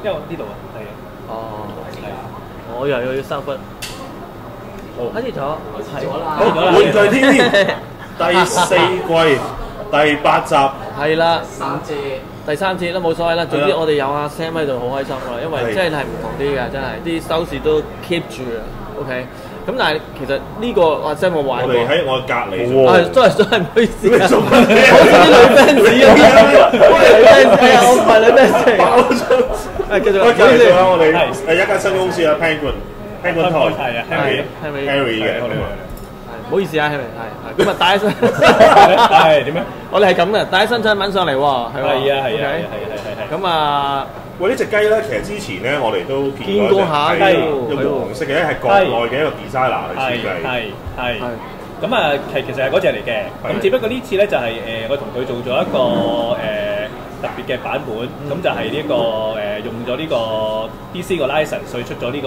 因為呢度啊，係哦， 係我又要收忽。開始咗，係好，玩具天天第4季第8集， 係啦， 三隻第3節都冇所謂啦。總之我哋有阿 Sam 喺度好開心啦，因為真係唔同啲嘅，真係啲收視都 keep 住啊。OK，咁但係其實呢個阿 Sam 我玩過， 我哋喺我隔離真係唔好意思啊，好似啲女 fans 咁樣，女 fans 啊，我唔係女 fans 嚟。繼續， 介紹下我哋係一間新公司啊 Penguin 台係啊 Harry 嘅。 唔好意思啊 Harry，係咁啊，帶一身係點樣？ 我哋係咁嘅，帶一身產品上嚟喎，係嘛？ 係啊， 咁啊， 喂，呢隻雞咧，其實之前咧我哋都見過下有黃色嘅，係國內嘅一個 designer 去設計。 係。咁啊，其實係嗰隻嚟嘅。咁只不過呢次咧就係我同佢做咗一個特別嘅版本，咁就係呢個用咗呢個 DC 個 license，所以出咗呢個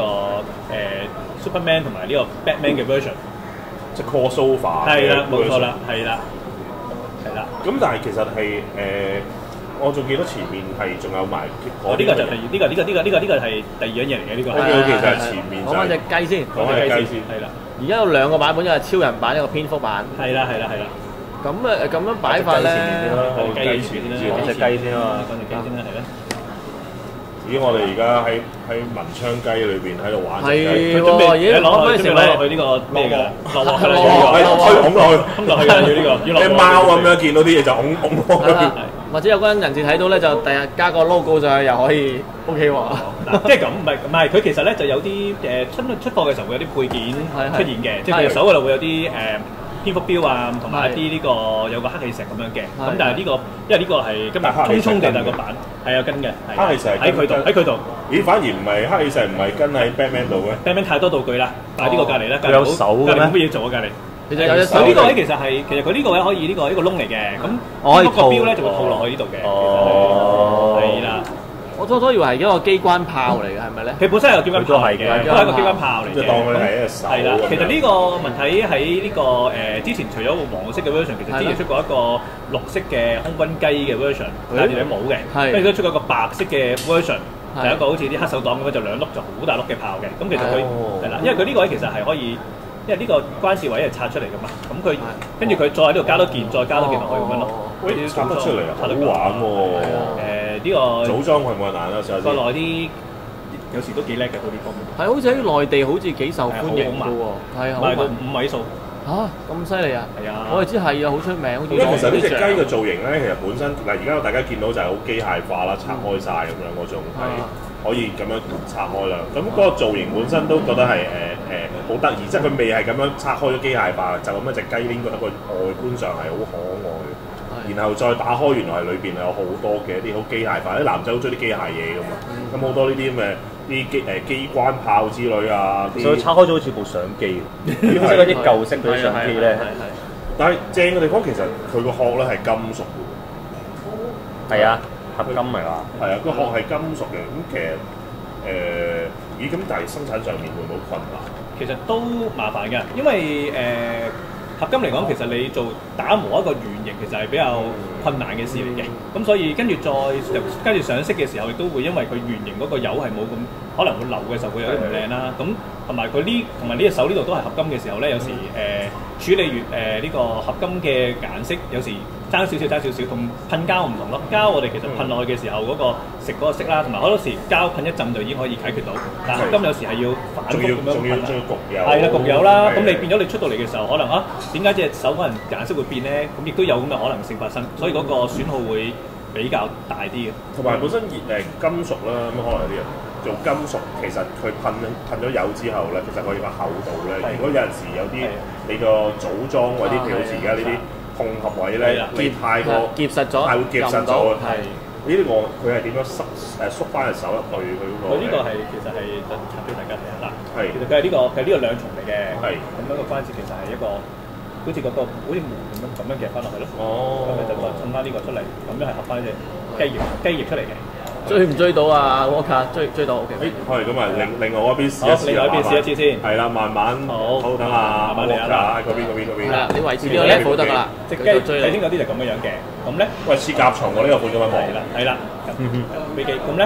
Superman 同埋呢個 Batman 嘅 version。 即係 crossover 係啦，冇錯啦，係啦。 咁但係其實係我仲記得前面係仲有埋呢個就係呢個係第二樣嘢嚟嘅呢個。 其實係前面講翻隻雞先， 係啦。 而家有2個版本，一個超人版，一個蝙蝠版。 係啦。 咁咁樣擺法咧， 雞先啦， 講隻雞先啊嘛， 講隻雞先啦，係啦。 咦！我哋而家喺文昌雞裏邊喺度玩。 係喎，已經攞咩時候落去呢個咩㗎？落去啦， 拱落去， 咁落去要呢個。 啲貓咁樣見到啲嘢就拱落去。 或者有嗰陣人士睇到咧，就第日加個 logo 上去又可以 OK 喎。 即係咁，唔係佢其實咧就有啲出貨嘅時候會有啲配件出現嘅，即係佢手嗰度會有啲蝙蝠標啊，同埋一啲呢個有個黑氣石咁樣嘅。咁但係呢個因為呢個係今日匆匆地帶個版係有跟嘅， 黑氣石喺佢度。 咦？反而唔係黑氣石，唔係跟喺 Batman 度嘅。 Batman 太多道具啦，但係呢個隔離咧， 有手嘅咩？ 隔離冇乜嘢做啊，隔離。 其實有隻手。 佢呢個位其實佢呢個位可以呢個窿嚟嘅，咁呢個標咧就會套落去呢度嘅。係啦。我初以為係一個機關炮嚟嘅，係咪咧？ 佢本身係個機關炮嚟嘅，都係一個機關炮嚟嘅。 就當佢係一隻手。 係啦，其實呢個問題喺呢個之前除咗個黃色嘅 version，其實之前出過一個綠色嘅空軍雞嘅 version，戴住頂帽嘅，跟住都出過一個白色嘅 version，就一個好似啲黑手黨咁樣，就2粒就好大粒嘅炮嘅。咁其實佢係啦，因為佢呢個位其實係可以，因為呢個關節位係拆出嚟噶嘛，咁佢跟住佢再喺呢度加多件，再加多件落去咁樣咯。 喂，拆得出嚟啊，好玩喎！ 呢個組裝係咪難啊？ 國內啲有時都幾叻嘅嗰啲方面。 係好似喺內地好似幾受歡迎嘅喎，係啊， 賣到5位數。 嚇咁犀利啊！ 係啊， 我哋知係啊，好出名。好似因為其實呢隻雞嘅造型咧，其實本身嗱而家大家見到就係好機械化啦，拆開晒咁樣嗰種係可以咁樣拆開啦。咁嗰個造型本身都覺得係好得意，即係佢未係咁樣拆開咗機械化，就咁一隻雞應該覺得個外觀上係好可愛。然後再打開，原來係裏邊有好多嘅一啲好機械化，啲男仔好中意啲機械嘢噶嘛。咁好多呢啲咁嘅啲機關炮之類啊， 所以拆開咗好似部相機，即係嗰啲舊式嗰啲相機咧。 但係正嘅地方其實佢個殼咧係金屬嘅。 係啊，合金嚟㗎。 係啊，個殼係金屬嘅。咁其實咦咁，但係生產上面會唔會好困難？ 其實都麻煩㗎，因為合金嚟講，其實你做打磨一個圓形，其實係比較困難嘅事嚟嘅。咁所以跟住上色嘅時候，亦都會因為佢圓形嗰個油係冇咁可能會流嘅時候會有啲唔靚啦。咁同埋呢隻手呢度都係合金嘅時候咧，有時處理完呢個合金嘅顏色，有時爭少少，同噴膠唔同咯。膠我哋其實噴落去嘅時候，嗰個食嗰個色啦，同埋好多時膠噴一浸就已經可以解決到。但係合金有時係要反覆咁樣噴啦。係啦，焗油啦。咁你變咗你出到嚟嘅時候，可能點解隻手可能顏色會變咧？咁亦都有咁嘅可能性發生，所以嗰個損耗會比較大啲嘅。 同埋本身金屬啦，咁可能有啲人做金屬，其實佢噴咗油之後咧，其實佢個厚度咧，如果有陣時有啲你個組裝或者譬如好似而家呢啲碰合位咧，你太過結實咗， 係會結實咗嘅。呢啲佢係點樣縮翻隻手入去佢嗰個？ 佢呢個係其實係拆俾大家睇下啦。 係其實佢係呢個兩重嚟嘅。 係咁樣個關節其實係一個好似好似門咁樣夾翻落去咯。咁你就再襯翻呢個出嚟，咁樣係合翻隻雞翼出嚟嘅。 追唔追到啊 Walker？ 追到 OK。 係咁啊，另外一邊試一試。 另外一邊試一次先。 係啦，慢慢好等下， 慢慢嚟啊！ 嗰邊。 係啦，你維持呢個 level 得㗎啦。 隻雞睇清嗰啲就咁樣嘅。咁咧， 喂，似甲蟲喎呢個款咁樣望。 係啦。飛機咁咧，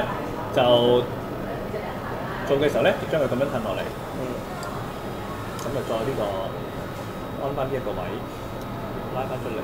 就做嘅時候咧，就將佢咁樣褪落嚟，咁就再呢個安翻呢一個位，拉翻出嚟，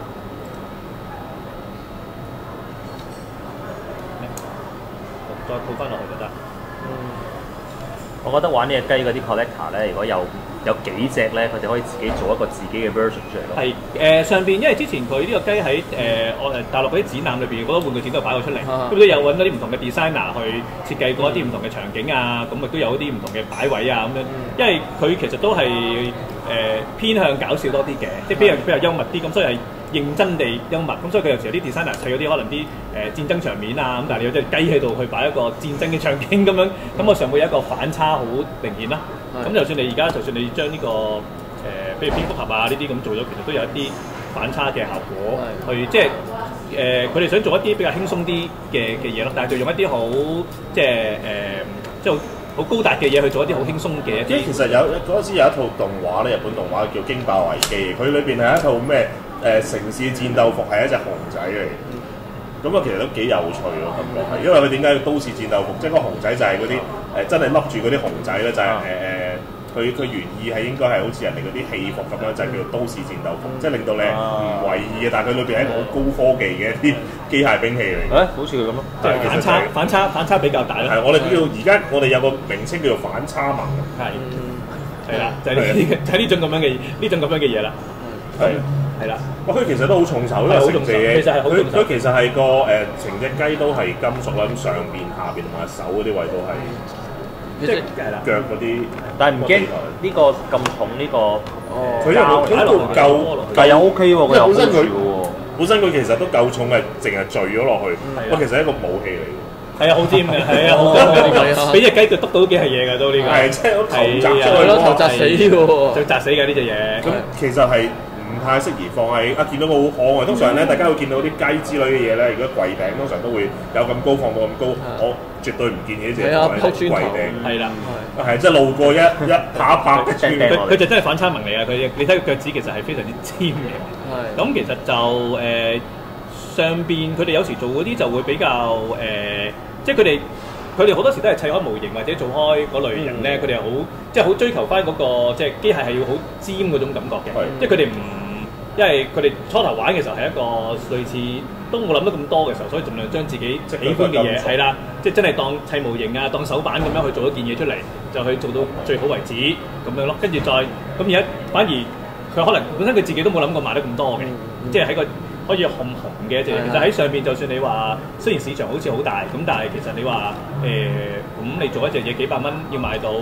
再套翻落去就得。 我覺得玩呢隻雞嗰啲 collector 咧，如果有幾隻咧，佢哋可以自己做一個自己嘅 version 出嚟咯。 係上邊，因為之前佢呢個雞喺大陸嗰啲展覽裏邊，好多玩具展都擺過出嚟，咁都有揾到啲唔同嘅 designer 去設計過一啲唔同嘅場景啊，咁亦都有啲唔同嘅擺位啊咁樣。因為佢其實都係偏向搞笑多啲嘅，即係比較幽默啲，咁所以係認真地幽默。咁所以佢有時有啲 designer 砌嗰啲可能啲戰爭場面啊，咁但係你有隻雞喺度去擺一個戰爭嘅場景咁樣，感覺上會有一個反差好明顯啦。咁就算你而家，就算你將呢個譬如蝙蝠俠啊呢啲咁做咗，其實都有一啲反差嘅效果，去即係佢哋想做一啲比較輕鬆啲嘅嘢咯，但係就用一啲好即係好高達嘅嘢去做一啲好輕鬆嘅。 即係其實嗰陣時有一套動畫咧，日本動畫叫《驚爆危機》，佢裏邊係一套咩城市戰鬥服係一隻熊仔嚟。咁啊，其實都幾有趣咯，感覺係，因為佢點解要都市戰鬥服？即係個熊仔就係嗰啲真係笠住嗰啲熊仔咧，就係佢原意係應該係好似人哋嗰啲戲服咁樣，就係叫做都市戰鬥服，即係令到你唔為意嘅，但係佢裏邊係一個好高科技嘅一啲機械兵器嚟嘅。 好似佢咁咯， 即係反差比較大咯。 係，我哋而家我哋有個名稱叫做反差萌。 係啦，就係呢種咁樣嘅嘢啦。係啦， 佢其實都好重手，因為成隻嘢，佢其實係個成隻雞都係金屬啦，咁上邊、下邊同埋手嗰啲位都係，即係腳嗰啲。 但係唔驚呢個咁重呢個， 佢又夠， 但又 OK 喎，佢又本身佢其實都夠重嘅，淨係墜咗落去。不過其實係一個武器嚟嘅。 係啊，好尖嘅，係啊，好尖嘅，俾隻雞腳篤到都幾係嘢㗎都呢個。 係，即係頭砸死喎， 就砸死㗎呢隻嘢。 咁其實係。唔太適宜放喺見到我好可愛。通常咧，大家會見到啲雞之類嘅嘢咧，如果櫃頂通常都會有咁高放到咁高，我絕對唔建議呢隻放喺櫃頂。 係啦， 係即係路過一拍佢就真係反差萌嚟啊！你睇佢腳趾其實係非常之尖嘅。係。咁其實就上邊佢哋有時做嗰啲就會比較即係佢哋好多時都係砌開模型或者做開嗰類人咧，佢哋係好即係好追求翻嗰個即係機械係要好尖嗰種感覺嘅，即係佢哋唔，因為佢哋初頭玩嘅時候係一個類似都冇諗得咁多嘅時候，所以盡量將自己喜歡嘅嘢係啦，即係真係當砌模型啊，當手板咁樣去做一件嘢出嚟，就去做到最好為止咁樣咯。跟住再咁而家反而佢可能本身佢自己都冇諗過賣得咁多嘅，即係喺個可以紅嘅一隻，其實喺上邊就算你話雖然市場好似好大，咁但係其實你話咁你做一隻嘢幾百蚊要賣到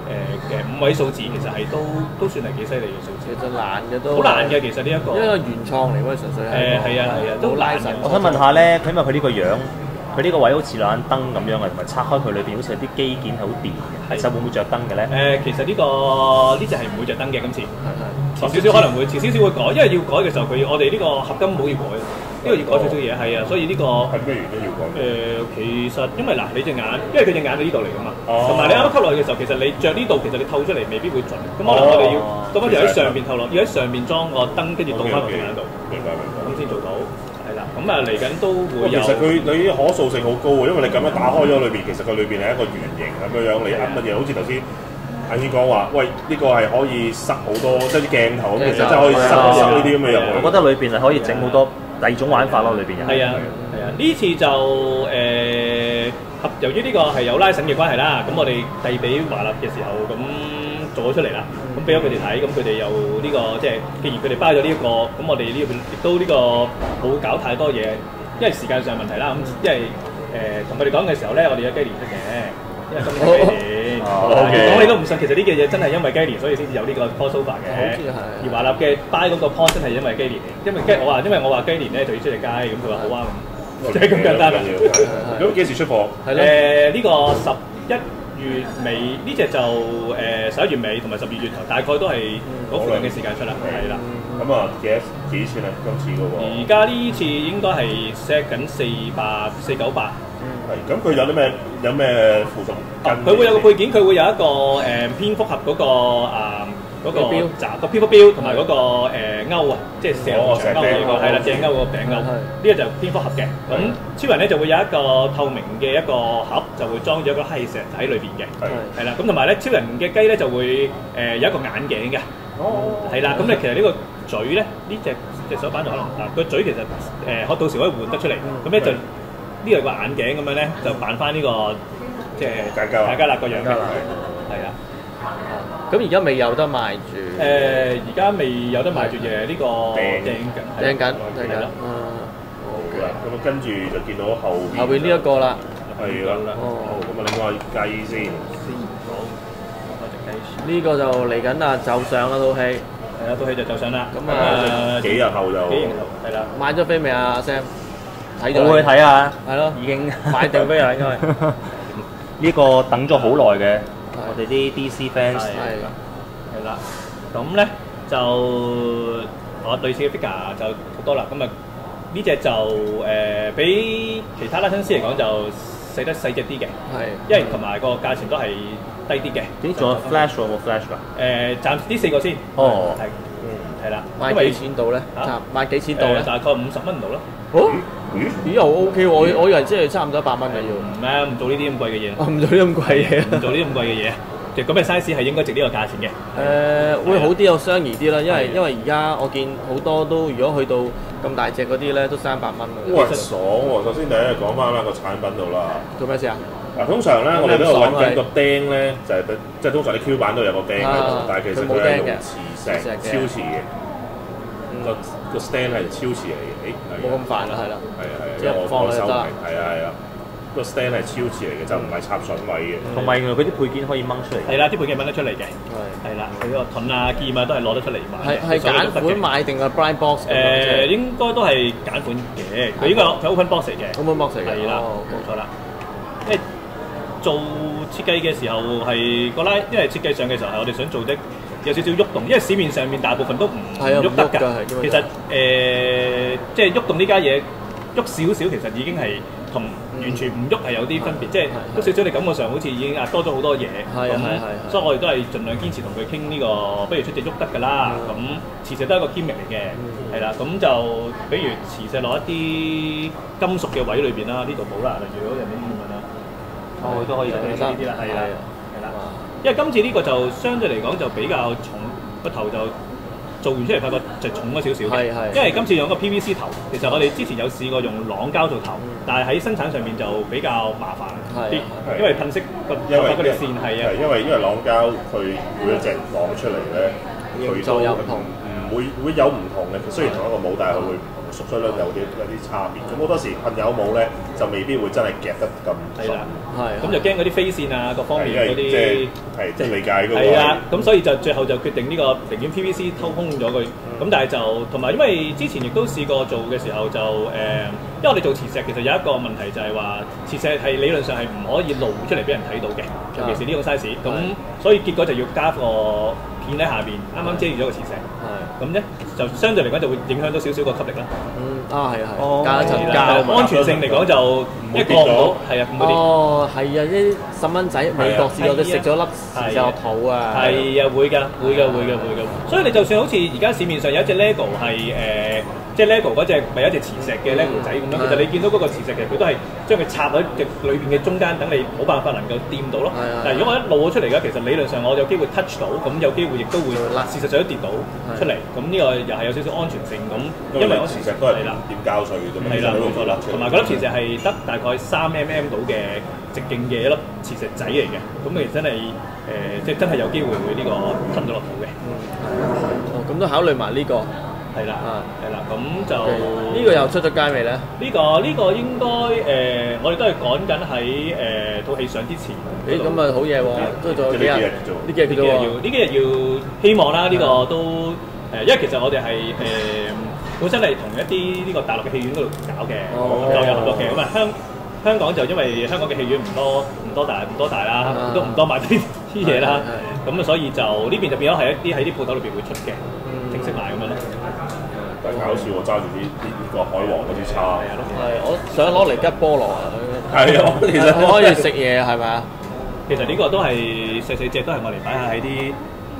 5位數字，其實係都算係幾犀利嘅數字。 其實難嘅都好難嘅，其實呢一個因為原創嚟喎，純粹係係啊，都拉神。 我想問下咧，因為佢呢個樣，佢呢個位好似兩盞燈咁樣嘅，同埋拆開佢裏邊好似有啲機件係好電嘅，其實會唔會着燈嘅咧？ 其實呢隻係唔會着燈嘅，今次遲少少可能會遲少少會改，因為要改嘅時候我哋呢個合金冇要改，呢個要改少少嘢係啊，所以呢個係咩原因要改？ 其實因為嗱你隻眼，因為佢隻眼喺呢度嚟㗎嘛，同埋你啱啱吸落去嘅時候，其實你着呢度，其實你透出嚟未必會準，咁可能我哋要咁樣就喺上邊透落，要喺上邊裝個燈，跟住倒翻落隻眼度， 明白， 咁先做到。係啦，咁嚟緊都會有。 其實佢你可塑性好高喎，因為你咁樣打開咗裏邊，其實佢裏邊係一個圓形咁樣，你噏乜嘢？好似頭先阿軒講話，喂，呢個係可以塞好多，即係啲鏡頭咁，其實真係可以塞呢啲咁嘅入去。 我覺得裏邊係可以整好多第二種玩法咯，裏邊係啊，呢次就由於呢個係有拉繩嘅關係啦，咁我哋遞俾華納嘅時候咁做咗出嚟啦，咁俾咗佢哋睇，咁佢哋有呢個即係，既然佢哋包咗呢一個，咁我哋呢邊亦都呢個冇搞太多嘢，因為時間上問題啦，咁因為同佢哋講嘅時候咧，我哋有雞年出嘅，因為今年雞年，咁你都唔信，其實呢件嘢真係因為雞年，所以先至有呢個 crossover 嘅，而華納嘅 buy 嗰個 point 真係因為雞年，因為我話雞年咧就要出隻雞，咁佢話好啊咁，就係咁簡單啦。 咁幾時出貨？ 呢個11月尾呢隻就11月尾同埋12月頭，大概都係嗰附近嘅時間出啦，係啦。 咁啊幾錢啊？今次嗰個？ 而家呢次應該係 set 緊498。 係，咁佢有咩附屬？ 佢會有個配件，佢會有一個蝙蝠俠嗰個嗰個標個蝙蝠標同埋嗰個鈎啊，即係射龍長鈎嘅個係啦，正鈎嗰個餅鈎，呢個就蝙蝠俠嘅。咁超人咧就會有一個透明嘅一個盒，就會裝咗一個黑石喺裏邊嘅，係啦。咁同埋咧，超人嘅雞咧就會有一個眼鏡嘅，係啦。咁你其實呢個嘴咧，呢隻手板就可能個嘴其實可到時可以換得出嚟，咁咧就呢個個眼鏡咁樣咧就扮翻呢個即係大家啦個樣嘅，係啦。 咁而家未有得賣住。 而家未有得賣住嘅呢個掟緊。 好啦，咁跟住就見到後邊呢一個啦。 係啦。哦，咁啊，另外雞先。 呢個就嚟緊啦，就上啦套戲。 係啦，套戲就上啦。咁幾日後就係啦。 買咗飛未啊 Sam？睇咗。 我去睇啊。 係咯。 已經買定飛啦，應該。 呢個等咗好耐嘅，我哋啲 DC fans 係啦。咁咧就我類似嘅 figure 就好多啦。咁啊呢隻就比其他拉伸師嚟講就細隻啲嘅。係。因為同埋個價錢都係低啲嘅。 點仲有 Flash 有冇 Flash 㗎？ 暫時呢4個先。 哦。 係啦。 賣幾錢到咧？賣幾錢到咧？ 大概50蚊度咯。 哦。咦又 OK 喎！我以為即係差唔多100蚊嘅要。 唔係唔做呢啲咁貴嘅嘢。 唔做呢啲咁貴嘢。 唔做呢啲咁貴嘅嘢。其實咁嘅 size 係應該值呢個價錢嘅。 會好啲有相宜啲啦，因為而家我見好多都如果去到咁大隻嗰啲咧，都300蚊㗎。 哇！爽喎！首先第一講翻個產品度啦。 做咩事啊？ 嗱，通常咧我哋都係揾緊個釘咧，就係即係通常啲 Q 版都有個釘喺度，但係其實佢係用磁石超磁嘅。個 stand 係超磁嚟嘅， 冇咁煩啦，係啦。 即係我收明，係啊。個 stand 係超磁嚟嘅，就唔係插筍位嘅。 同埋原來佢啲配件可以掹出嚟。 係啦，啲配件掹得出嚟嘅。係啦，佢個盾啊、劍啊都係攞得出嚟買。 係揀款買定個 blind box？ 應該都係揀款嘅。佢呢個係 open box 嚟嘅。 open box 嚟嘅。 係啦，冇錯啦。因為做設計嘅時候係個因為設計上嘅時候係我哋想做的有少少喐動，因為市面上面大部分都唔喐得㗎。其實即係喐動呢家嘢喐少少，其實已經係同完全唔喐係有啲分別，即係喐少少你感覺上好似已經多咗好多嘢。咁所以我哋都係盡量堅持同佢傾呢個，不如出隻喐得㗎啦。咁磁石都係一個 gimmick 嚟嘅，係啦。咁就比如磁石落一啲金屬嘅位裏邊啦，呢度冇啦，例如嗰樣呢啲咁樣啦。 佢都可以呢啲啦，係啦。因為今次呢個就相對嚟講就比較重，個頭就做完出嚟發覺就重咗少少嘅。因為今次用個 PVC 頭，其實我哋之前有試過用朗膠做頭，但係喺生產上面就比較麻煩啲，因為噴色個頭髮嗰條線係啊。 因為朗膠佢每一隻朗出嚟咧，佢都會有唔同嘅。雖然同一個帽，但係佢會熟水率有啲差別。咁好多時噴有帽咧，就未必會真係夾得咁順。 咁就驚嗰啲飛線啊，各方面嗰啲即係理解嗰個。 係啊，咁所以就最後就決定呢個寧願 PVC 偷空咗佢。咁但係就同埋因為之前亦都試過做嘅時候就因為我哋做磁石其實有一個問題就係話磁石係理論上係唔可以露出嚟俾人睇到嘅，尤其是呢種 size。咁所以結果就要加個片喺下邊，啱啱遮住咗個磁石。咁咧就相對嚟講就會影響到少少個吸力啦。加一層膠。安全性嚟講就一過唔到，係啊，唔會跌。 係啊，啲細蚊仔美國試過佢食咗粒磁石落肚啊。 係啊，會㗎。所以你就算好似而家市面上有一隻 LEGO 係即係 LEGO 嗰隻咪有一隻磁石嘅 LEGO 仔咁樣，其實你見到嗰個磁石其實佢都係將佢插喺隻裏邊嘅中間，等你冇辦法能夠掂到咯。但係如果我一露咗出嚟嘅，其實理論上我有機會 touch 到，咁有機會亦都會事實上都跌到出嚟。咁呢個又係有少少安全性咁，因為磁石都係點膠水嘅啫嘛。 係啦，冇錯啦。同埋嗰粒磁石係得大概3mm 到嘅直徑嘅一粒磁石仔嚟嘅，咁其實真係即係真係有機會會呢個吞咗落肚嘅。 咁都考慮埋呢個。 係啦，咁就呢個又出咗街未咧？ 呢個應該我哋都係趕緊喺套戲上之前。 咁啊好嘢喎，都仲有幾日？呢幾日要希望啦，呢個都因為其實我哋係本身係同一啲呢個大陸嘅戲院嗰度搞嘅，就有合作嘅。咁啊香港就因為香港嘅戲院唔多大啦，都唔多買啲嘢啦，咁啊所以就呢邊就變咗係一啲喺啲鋪頭裏邊會出嘅，正式賣咁樣咯。 但係搞笑喎，揸住呢個海王嗰支叉。 我想攞嚟吉菠蘿啊！ 係啊，其實可以食嘢係咪啊？ 其實呢個都係細隻，都係我嚟擺下喺啲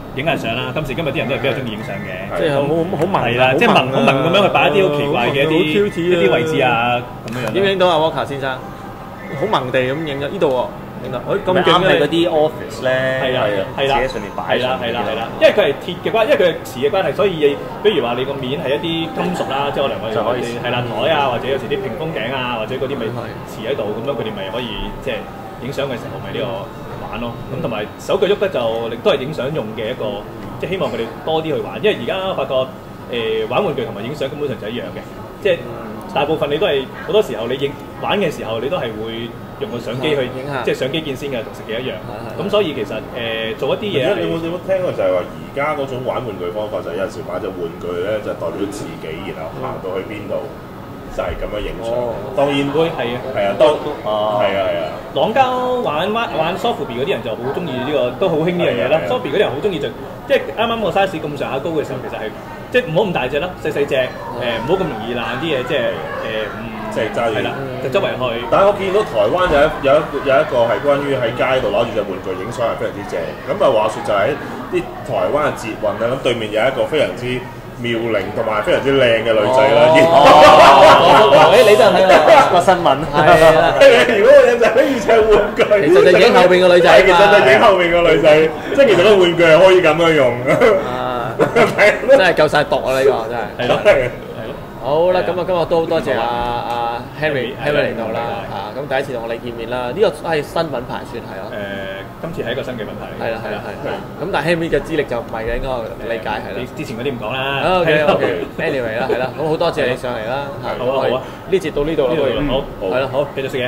影下相啦。今時今日啲人都係比較中意影相嘅， 即係好萌係啦，即係萌咁樣去擺一啲好奇怪嘅一啲位置啊咁樣樣。 影唔影到啊 Walker 先生？好萌地咁影咗呢度喎，影到，咁啱勁嘅係嗰啲 office 咧， 係啦係啦自己上面擺係啦，因為佢係鐵嘅關，因為佢係瓷嘅關係，所以比如話你個面係一啲金屬啦，即係可能我哋係啦台啊，或者有時啲屏風頸啊，或者嗰啲咪瓷喺度，咁樣佢哋咪可以即係影相嘅時候咪呢個玩咯。咁同埋手腳喐得就都係影相用嘅一個，即係希望佢哋多啲去玩，因為而家發覺玩玩具同埋影相根本上就一樣嘅，即係大部分你都係好多時候你玩嘅時候你都係會用個相機去影下， 即係相機見先嘅，同食嘅一樣。咁所以其實做一啲嘢， 你有冇聽過就係話而家嗰種玩玩具方法就係有陣時買隻玩具咧就代表自己，然後行到去邊度就係咁樣影相。當然會係啊， 係啊，係啊。 朗交玩 Sofubi 嗰啲人就好中意呢個，都好興呢樣嘢啦。Sofubi 嗰啲人好中意就即係啱啱個 size 咁上下高嘅時候，其實係即係唔好咁大隻啦，細隻唔好咁容易爛啲嘢，即係即係揸住係啦，就周圍去。 但係我見到台灣有一個係關於喺街度攞住隻玩具影相係非常之正。咁啊話説就係啲台灣嘅捷運啦，咁對面有一個非常之妙齡同埋非常之靚嘅女仔啦。 你都係睇個新聞係啦。 如果個人就可以唱玩具， 其實就影後邊個女仔其實就影後邊個女仔，即係其實個玩具係可以咁樣用。 真係夠晒毒啊！呢個真係。 係咯。 好啦，咁啊，今日都好多謝阿 Henry 嚟到啦，咁第一次同我哋見面啦，呢個係新品牌算係咯。 今次係一個新嘅品牌嚟嘅。 係啦。咁但係 Henry 嘅資歷就唔係嘅，應該我理解係啦。 你之前嗰啲唔講啦。 OK，anyway 啦，係啦，咁好多謝你上嚟啦。 好啊。呢節到呢度啦，好，係啦，好，繼續食嘢。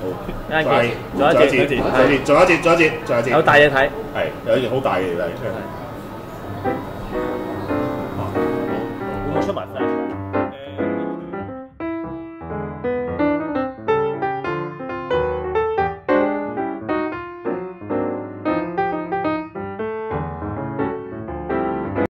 仲有一節， 有大嘢睇。 係有一件好大嘅嘢睇。 會唔會出埋